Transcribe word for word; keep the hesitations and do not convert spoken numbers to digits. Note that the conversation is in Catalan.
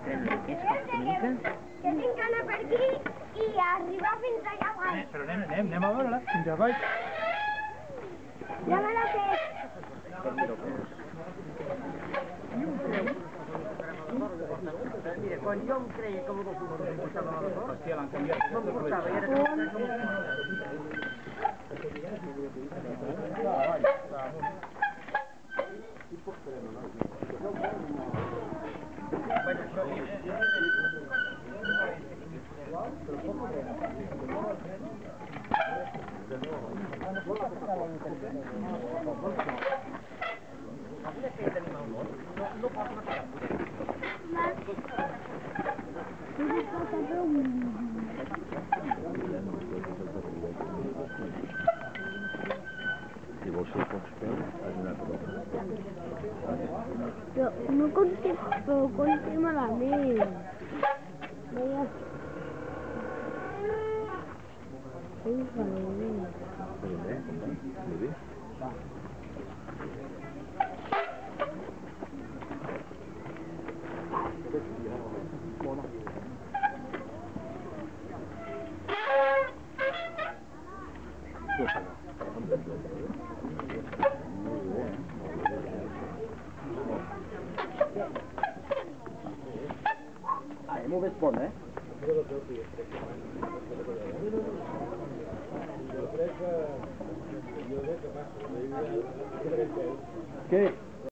Que tinc anar per aquí i arribar fins allà baix. Però anem, anem, anem a veure-la. Fins a baix. Ja me la sé. Mira, quan jo em creia que l'un no em portava a l'aeroport, Hòstia, l'han canviat. no em portava, i ara que em portava. Si vols ser pocs peus, has d'anar per Però no compti, però compti malament. Veia. Ui, malament. Però bé, molt bé. Ah, è molto buono, eh? Che?